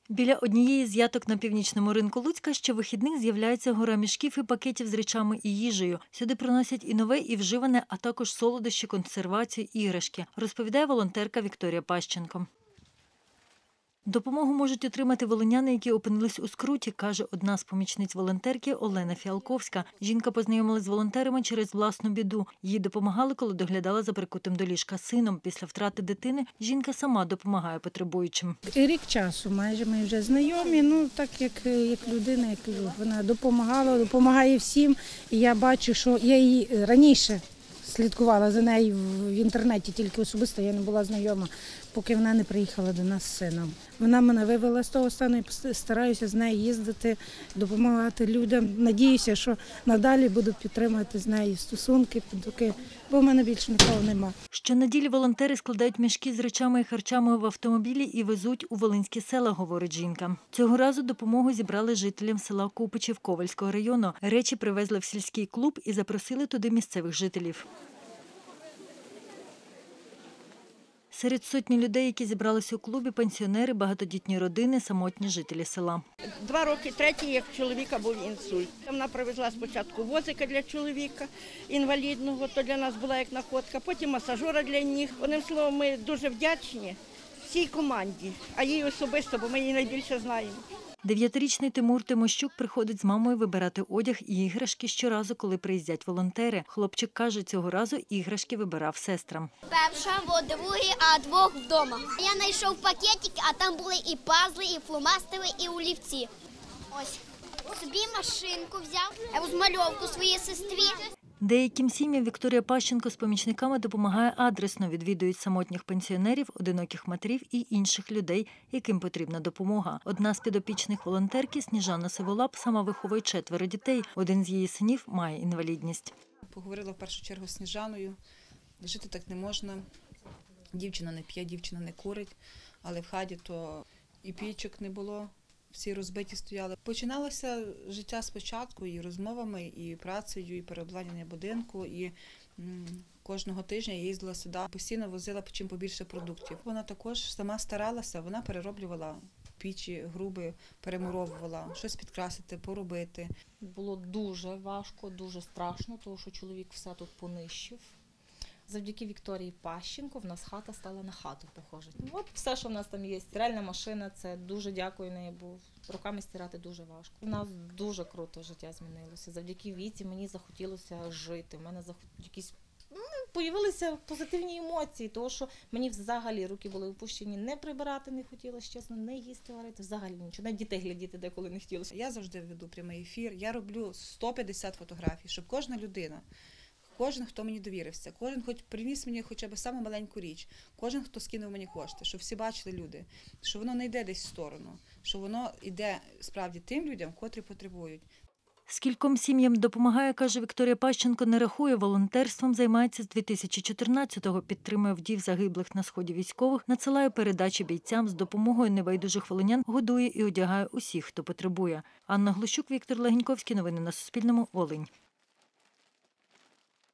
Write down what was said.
Біля однієї з яток на північному ринку Луцька щовихідних з'являється гора мішків і пакетів з речами і їжею. Сюди приносять і нове, і вживане, а також солодощі, консервацію, іграшки, розповідає волонтерка Вікторія Пащенко. Допомогу можуть отримати волиняни, які опинились у скруті, каже одна з помічниць волонтерки Олена Фіалковська. Жінка познайомилась з волонтерами через власну біду. Їй допомагали, коли доглядала за прикутим до ліжка сином. Після втрати дитини жінка сама допомагає потребуючим. Рік часу майже ми вже знайомі, так як людина, вона допомагає всім. І я бачу, що я її раніше слідкувала за нею в інтернеті, тільки особисто я не була знайома, поки вона не приїхала до нас з сином. Вона мене вивела з того стану і стараюся з нею їздити, допомагати людям. Надіюся, що надалі буду підтримувати з нею стосунки, бо в мене більше нікого нема. Щонеділі волонтери складають мішки з речами і харчами в автомобілі і везуть у волинські села, говорить жінка. Цього разу допомогу зібрали жителям села Купичів Ковальського району. Речі привезли в сільський клуб і запросили туди місцевих жителів. Серед сотні людей, які зібралися у клубі, пенсіонери, багатодітні родини, самотні жителі села. 2 роки, третій, як у чоловіка був інсульт. Вона привезла спочатку возика для чоловіка інвалідного, то для нас була як находка, потім масажера для ніг. Одним словом, ми дуже вдячні всій команді, а їй особисто, бо ми її найбільше знаємо. 9-річний Тимур Тимощук приходить з мамою вибирати одяг і іграшки щоразу, коли приїздять волонтери. Хлопчик каже, цього разу іграшки вибирав сестрам. Перша, другий, а 2 вдома. Я знайшов пакетики, а там були і пазли, і фломастери, і олівці. Ось, собі машинку взяв, розмальовку своїй сестрі. Деяким сім'ям Вікторія Пащенко з помічниками допомагає адресно, відвідують самотніх пенсіонерів, одиноких матерів і інших людей, яким потрібна допомога. Одна з підопічних волонтерки Сніжана Сиволап сама виховує 4 дітей. Один з її синів має інвалідність. Поговорила в першу чергу з Сніжаною. Жити так не можна. Дівчина не п'є, дівчина не курить, але в хаті то і пічок не було. Всі розбиті стояли. Починалося життя спочатку і розмовами, і працею, і переобладнання будинку. І кожного тижня я їздила сюди, постійно возила чим побільше продуктів. Вона також сама старалася, вона перероблювала пічі, груби, перемуровувала, щось підкрасити, поробити. Було дуже важко, дуже страшно, тому що чоловік все тут понищив. Завдяки Вікторії Пащенко в нас хата стала на хату похожа. От все, що в нас там є. Стиральна машина, це дуже дякую неї, бо руками стирати дуже важко. У нас дуже круто життя змінилося. Завдяки Віці мені захотілося жити. У мене якісь появилися позитивні емоції, тому що мені взагалі руки були опущені, не прибирати не хотілося, чесно, не їсти, варити, взагалі нічого. Навіть дітей глядіти деколи не хотілося. Я завжди веду прямий ефір, я роблю 150 фотографій, щоб кожна людина, кожен, хто мені довірився, кожен хоч приніс мені хоча б саму маленьку річ, кожен, хто скинув мені кошти, щоб всі бачили люди, що воно не йде десь в сторону, що воно йде справді тим людям, котрі потребують. Скільком сім'ям допомагає, каже Вікторія Пащенко, не рахує, волонтерством займається з 2014-го, підтримує вдів загиблих на сході військових, надсилає передачі бійцям, з допомогою небайдужих волинян годує і одягає усіх, хто потребує. Анна Глущук, Віктор Легеньковський. Новини на Суспільному. Волинь.